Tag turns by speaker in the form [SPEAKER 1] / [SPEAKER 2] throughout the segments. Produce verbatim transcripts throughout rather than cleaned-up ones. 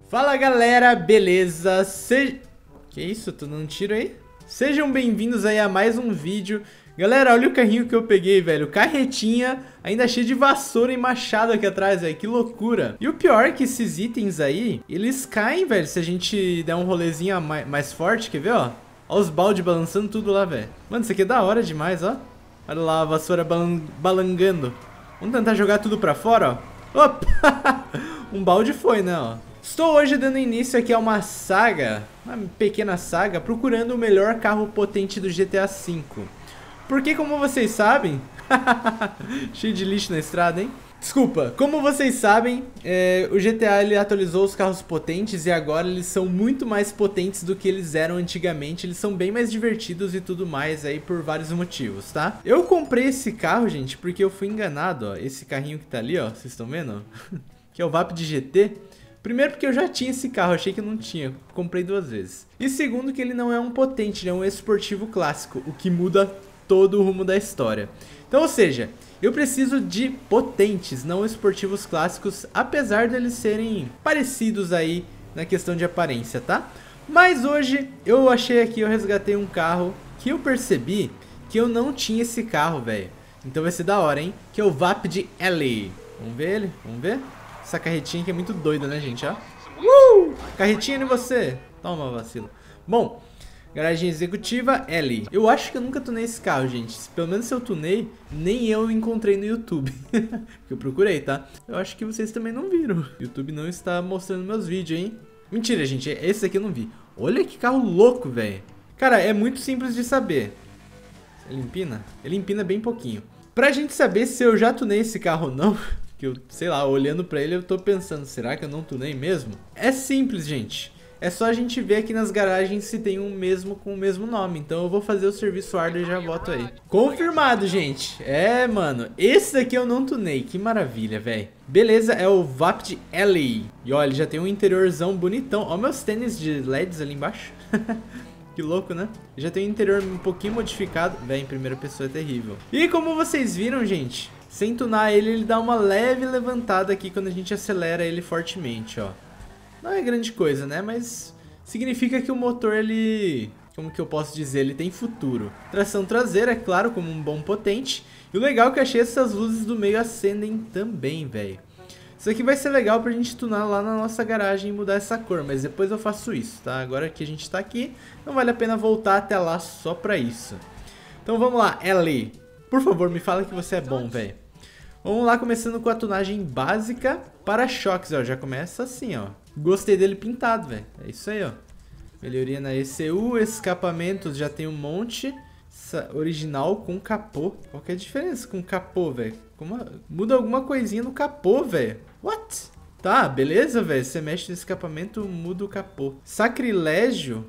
[SPEAKER 1] Fala galera, beleza? Se... Que isso? Tô dando um tiro aí? Sejam bem-vindos aí a mais um vídeo. Galera, olha o carrinho que eu peguei, velho. Carretinha, ainda cheio de vassoura e machado aqui atrás, velho. Que loucura. E o pior é que esses itens aí, eles caem, velho, se a gente der um rolezinho mais, mais forte. Quer ver, ó? Olha os baldes balançando tudo lá, velho. Mano, isso aqui é da hora demais, ó. Olha lá a vassoura balan balangando. Vamos tentar jogar tudo pra fora, ó. Opa! Um balde foi, né, ó. Estou hoje dando início aqui a uma saga, uma pequena saga, procurando o melhor carro potente do G T A cinco. Porque, como vocês sabem... Cheio de lixo na estrada, hein? Desculpa, como vocês sabem, é, o G T A ele atualizou os carros potentes e agora eles são muito mais potentes do que eles eram antigamente. Eles são bem mais divertidos e tudo mais aí por vários motivos, tá? Eu comprei esse carro, gente, porque eu fui enganado, ó. Esse carrinho que tá ali, ó, vocês estão vendo? Que é o Vap de G T. Primeiro porque eu já tinha esse carro, achei que não tinha, comprei duas vezes. E segundo que ele não é um potente, ele é um esportivo clássico, o que muda todo o rumo da história. Então, ou seja, eu preciso de potentes, não esportivos clássicos, apesar deles serem parecidos aí na questão de aparência, tá? Mas hoje eu achei aqui, eu resgatei um carro que eu percebi que eu não tinha esse carro, velho. Então vai ser da hora, hein? Que é o Vap de L A. Vamos ver ele? Vamos ver? Essa carretinha aqui é muito doida, né, gente? Ó. Uh! Carretinha de você. Toma, vacilo. Bom, garagem executiva L. Eu acho que eu nunca tunei esse carro, gente. Pelo menos se eu tunei, nem eu encontrei no YouTube. Porque eu procurei, tá? Eu acho que vocês também não viram. O YouTube não está mostrando meus vídeos, hein? Mentira, gente. Esse aqui eu não vi. Olha que carro louco, velho. Cara, é muito simples de saber. Ele empina? Ele empina bem pouquinho. Pra gente saber se eu já tunei esse carro ou não... Que eu, sei lá, olhando pra ele eu tô pensando, será que eu não tunei mesmo? É simples, gente. É só a gente ver aqui nas garagens se tem um mesmo com o mesmo nome. Então eu vou fazer o serviço hardware e já boto aí. Confirmado, gente. É, mano. Esse daqui eu não tunei. Que maravilha, velho. Beleza, é o Vap de L A. E olha, ele já tem um interiorzão bonitão. Ó meus tênis de L E Ds ali embaixo. Que louco, né? Já tem um interior um pouquinho modificado. Véi, em primeira pessoa é terrível. E como vocês viram, gente... Sem tunar ele, ele dá uma leve levantada aqui quando a gente acelera ele fortemente, ó. Não é grande coisa, né? Mas significa que o motor, ele... Como que eu posso dizer? Ele tem futuro. Tração traseira, é claro, como um bom potente. E o legal é que eu achei essas luzes do meio acendem também, velho. Isso aqui vai ser legal pra gente tunar lá na nossa garagem e mudar essa cor. Mas depois eu faço isso, tá? Agora que a gente tá aqui, não vale a pena voltar até lá só pra isso. Então vamos lá, L A. Por favor, me fala que você é bom, velho. Vamos lá, começando com a tunagem básica. Para-choques, ó. Já começa assim, ó. Gostei dele pintado, velho. É isso aí, ó. Melhoria na E C U. Escapamentos já tem um monte. Essa original com capô. Qual que é a diferença com capô, velho? Como... Muda alguma coisinha no capô, velho. What? Tá, beleza, velho. Você mexe no escapamento, muda o capô. Sacrilégio.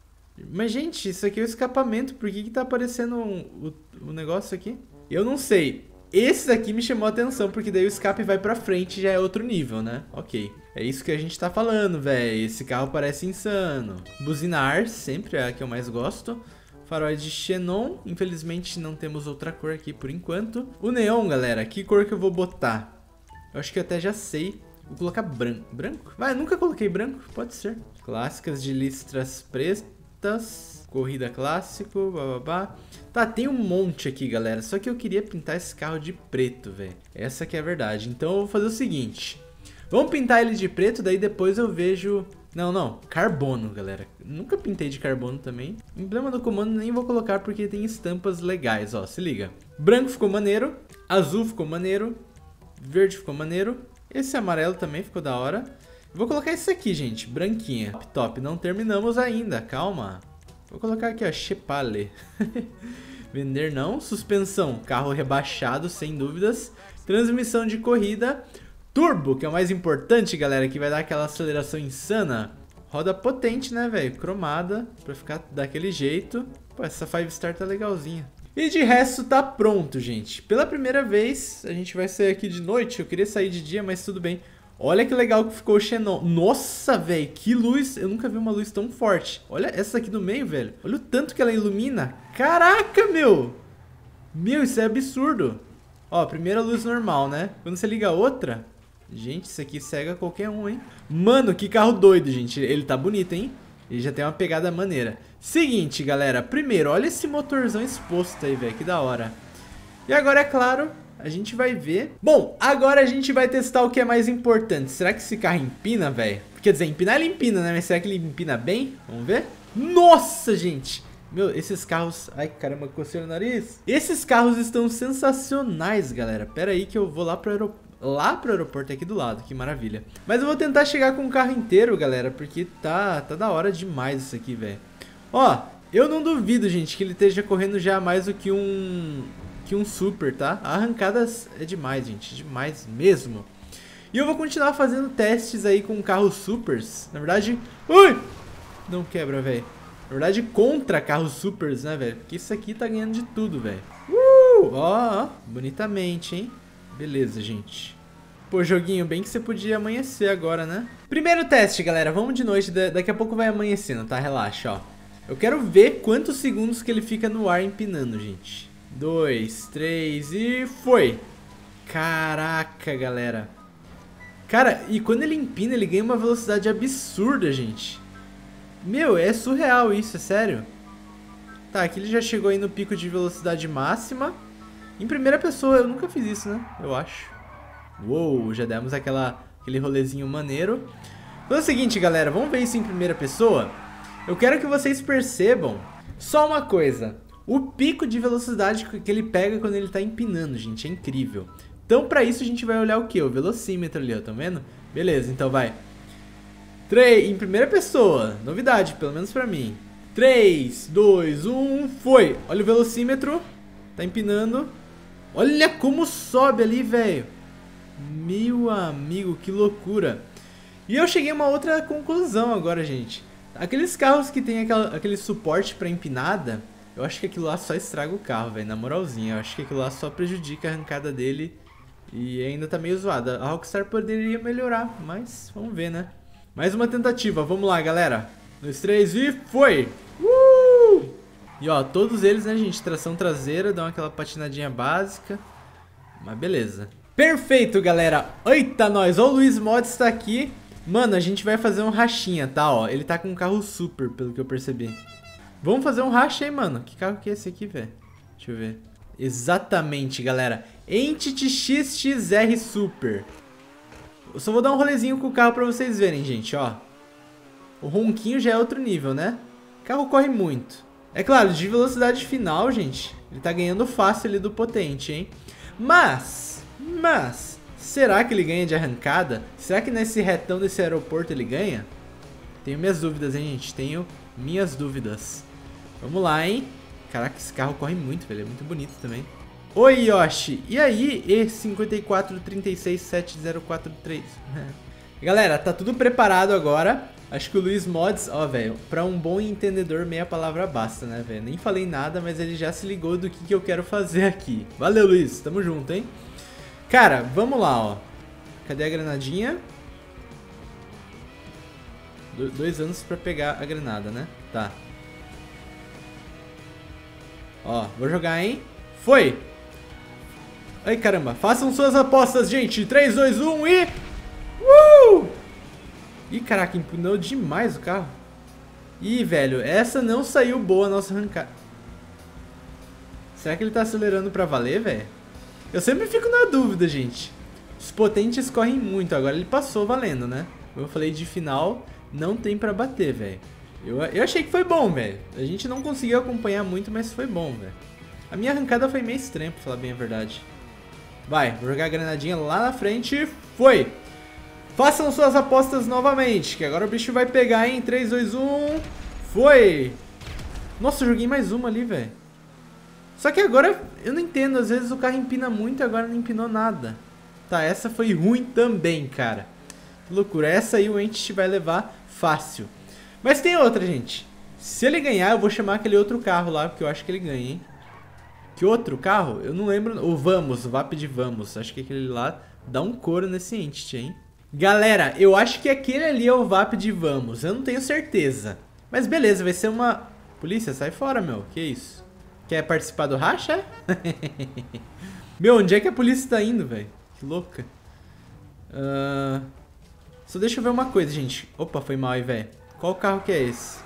[SPEAKER 1] Mas, gente, isso aqui é o escapamento. Por que que tá aparecendo um, o, o negócio aqui? Eu não sei. Esse daqui me chamou a atenção, porque daí o escape vai pra frente e já é outro nível, né? Ok. É isso que a gente tá falando, velho. Esse carro parece insano. Buzina ar, sempre é a que eu mais gosto. Faróis de xenon. Infelizmente não temos outra cor aqui por enquanto. O neon, galera. Que cor que eu vou botar? Eu acho que eu até já sei. Vou colocar branco. Branco? Vai, nunca coloquei branco. Pode ser. Clássicas de listras pretas. Corrida clássico, bababá. Tá, tem um monte aqui, galera. Só que eu queria pintar esse carro de preto, velho. Essa que é a verdade. Então eu vou fazer o seguinte. Vamos pintar ele de preto, daí depois eu vejo... Não, não. Carbono, galera. Nunca pintei de carbono também. Emblema do comando nem vou colocar porque tem estampas legais, ó. Se liga. Branco ficou maneiro. Azul ficou maneiro. Verde ficou maneiro. Esse amarelo também ficou da hora. Vou colocar esse aqui, gente, branquinha. Top, top, não terminamos ainda, calma. Vou colocar aqui, ó, Chepale. Vender não. Suspensão, carro rebaixado, sem dúvidas. Transmissão de corrida. Turbo, que é o mais importante, galera, que vai dar aquela aceleração insana. Roda potente, né, velho? Cromada, pra ficar daquele jeito. Pô, essa five star tá legalzinha. E de resto tá pronto, gente. Pela primeira vez, a gente vai sair aqui de noite. Eu queria sair de dia, mas tudo bem. Olha que legal que ficou o xenon. Nossa, velho, que luz. Eu nunca vi uma luz tão forte. Olha essa aqui do meio, velho. Olha o tanto que ela ilumina. Caraca, meu. Meu, isso é absurdo. Ó, primeira luz normal, né? Quando você liga a outra... Gente, isso aqui cega qualquer um, hein? Mano, que carro doido, gente. Ele tá bonito, hein? Ele já tem uma pegada maneira. Seguinte, galera. Primeiro, olha esse motorzão exposto aí, velho. Que da hora. E agora, é claro, a gente vai ver... Bom, agora a gente vai testar o que é mais importante. Será que esse carro empina, velho? Quer dizer, empinar ele empina, né? Mas será que ele empina bem? Vamos ver? Nossa, gente! Meu, esses carros... Ai, caramba, cocei o nariz. Esses carros estão sensacionais, galera. Pera aí que eu vou lá pro aeroporto. Lá pro aeroporto aqui do lado, que maravilha. Mas eu vou tentar chegar com o carro inteiro, galera, porque tá, tá da hora demais isso aqui, velho. Ó, eu não duvido, gente, que ele esteja correndo já mais do que um que um super, tá? A arrancada é demais, gente, demais mesmo. E eu vou continuar fazendo testes aí com carros supers. Na verdade... Ui! Não quebra, velho. Na verdade, contra carros supers, né, velho? Porque isso aqui tá ganhando de tudo, velho. Uh! Ó, ó, bonitamente, hein? Beleza, gente. Pô, joguinho, bem que você podia amanhecer agora, né? Primeiro teste, galera. Vamos de noite. Daqui a pouco vai amanhecendo, tá? Relaxa, ó. Eu quero ver quantos segundos que ele fica no ar empinando, gente. Dois, três e foi. Caraca, galera. Cara, e quando ele empina, ele ganha uma velocidade absurda, gente. Meu, é surreal isso, é sério. Tá, aqui ele já chegou aí no pico de velocidade máxima. Em primeira pessoa, eu nunca fiz isso, né? Eu acho. Uou, já demos aquela, aquele rolezinho maneiro. Então é o seguinte, galera, vamos ver isso em primeira pessoa. Eu quero que vocês percebam só uma coisa. O pico de velocidade que ele pega quando ele tá empinando, gente, é incrível. Então pra isso a gente vai olhar o quê? O velocímetro ali, ó, tá vendo? Beleza, então vai. três, em primeira pessoa, novidade, pelo menos pra mim. três, dois, um, foi. Olha o velocímetro, tá empinando. Olha como sobe ali, velho. Meu amigo, que loucura. E eu cheguei a uma outra conclusão agora, gente. Aqueles carros que tem aquela, aquele suporte pra empinada, eu acho que aquilo lá só estraga o carro, velho. Na moralzinha, eu acho que aquilo lá só prejudica a arrancada dele. E ainda tá meio zoada. A Rockstar poderia melhorar, mas vamos ver, né? Mais uma tentativa, vamos lá, galera. Dois, três e foi! Uh! E ó, todos eles, né, gente, tração traseira, dão aquela patinadinha básica. Mas beleza. Perfeito, galera. Eita, nós. Ó, o Luiz Mods tá aqui. Mano, a gente vai fazer um rachinha, tá, ó. Ele tá com um carro super, pelo que eu percebi. Vamos fazer um racha aí, mano. Que carro que é esse aqui, velho? Deixa eu ver. Exatamente, galera. Entity X X R Super. Eu só vou dar um rolezinho com o carro pra vocês verem, gente, ó. O ronquinho já é outro nível, né? O carro corre muito. É claro, de velocidade final, gente, ele tá ganhando fácil ali do potente, hein? Mas, mas, será que ele ganha de arrancada? Será que nesse retão desse aeroporto ele ganha? Tenho minhas dúvidas, hein, gente? Tenho minhas dúvidas. Vamos lá, hein? Caraca, esse carro corre muito, velho. É muito bonito também. Oi, Yoshi. E aí? E cinco quatro três seis sete zero quatro três. Galera, tá tudo preparado agora. Acho que o Luiz Mods, ó, velho, pra um bom entendedor, meia palavra basta, né, velho? Nem falei nada, mas ele já se ligou do que, que eu quero fazer aqui. Valeu, Luiz. Tamo junto, hein? Cara, vamos lá, ó. Cadê a granadinha? Do, dois anos pra pegar a granada, né? Tá. Ó, vou jogar, hein? Foi! Ai, caramba. Façam suas apostas, gente. três, dois, um e... Uh! Ih, caraca, empinou demais o carro. Ih, velho, essa não saiu boa a nossa arrancada. Será que ele tá acelerando pra valer, velho? Eu sempre fico na dúvida, gente. Os potentes correm muito, agora ele passou valendo, né? Como eu falei de final, não tem pra bater, velho. Eu, eu achei que foi bom, velho. A gente não conseguiu acompanhar muito, mas foi bom, velho. A minha arrancada foi meio estranha, pra falar bem a verdade. Vai, vou jogar a granadinha lá na frente. Foi! Façam suas apostas novamente, que agora o bicho vai pegar, hein? três, dois, um... Foi! Nossa, eu joguei mais uma ali, velho. Só que agora, eu não entendo. Às vezes o carro empina muito e agora não empinou nada. Tá, essa foi ruim também, cara. Que loucura. Essa aí o Entity vai levar fácil. Mas tem outra, gente. Se ele ganhar, eu vou chamar aquele outro carro lá, porque eu acho que ele ganha, hein? Que outro carro? Eu não lembro. O Vamos, o V A P de Vamos. Acho que aquele lá dá um couro nesse Entity, hein? Galera, eu acho que aquele ali é o V A P de Vamos. Eu não tenho certeza. Mas beleza, vai ser uma... Polícia, sai fora, meu. Que isso? Quer participar do racha? Meu, onde é que a polícia tá indo, velho? Que louca. Uh... Só deixa eu ver uma coisa, gente. Opa, foi mal aí, velho. Qual carro que é esse?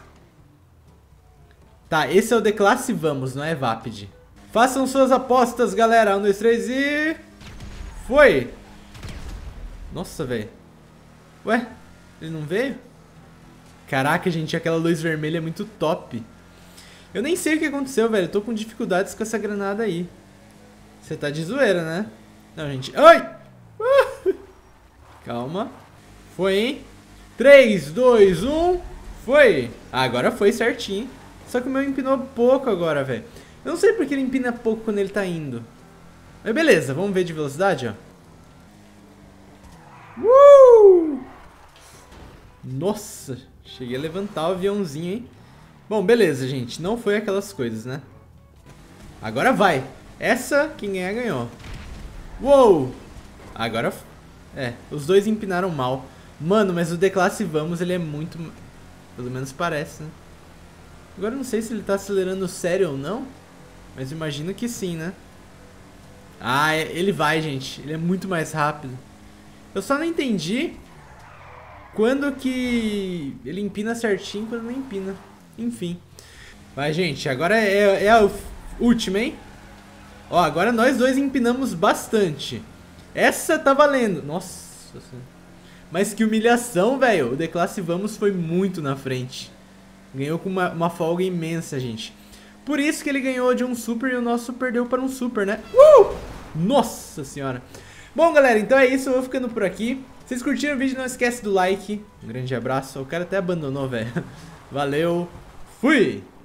[SPEAKER 1] Tá, esse é o D-Classe Vamos, não é Vapid. Façam suas apostas, galera. Um, dois, três e... Foi! Nossa, velho. Ué? Ele não veio? Caraca, gente, aquela luz vermelha é muito top. Eu nem sei o que aconteceu, velho. Eu tô com dificuldades com essa granada aí. Você tá de zoeira, né? Não, gente. Ai! Uh! Calma. Foi, hein? três, dois, um. Foi! Ah, agora foi certinho. Só que o meu empinou pouco agora, velho. Eu não sei porque ele empina pouco quando ele tá indo. Mas beleza, vamos ver de velocidade, ó. Uh! Nossa, cheguei a levantar o aviãozinho, hein? Bom, beleza, gente. Não foi aquelas coisas, né? Agora vai. Essa, quem ganhar, ganhou. Uou! Agora... É, os dois empinaram mal. Mano, mas o D-Classe Vamos, ele é muito... Pelo menos parece, né? Agora eu não sei se ele tá acelerando sério ou não. Mas imagino que sim, né? Ah, ele vai, gente. Ele é muito mais rápido. Eu só não entendi quando que ele empina certinho e quando não empina. Enfim. Vai, gente. Agora é, é a última, hein? Ó, agora nós dois empinamos bastante. Essa tá valendo. Nossa. Mas que humilhação, velho. O D-Classe Vamos foi muito na frente. Ganhou com uma, uma folga imensa, gente. Por isso que ele ganhou de um super e o nosso perdeu para um super, né? Uh! Nossa senhora. Bom, galera, então é isso. Eu vou ficando por aqui. Se vocês curtiram o vídeo, não esquece do like. Um grande abraço. O cara até abandonou, velho. Valeu. Fui!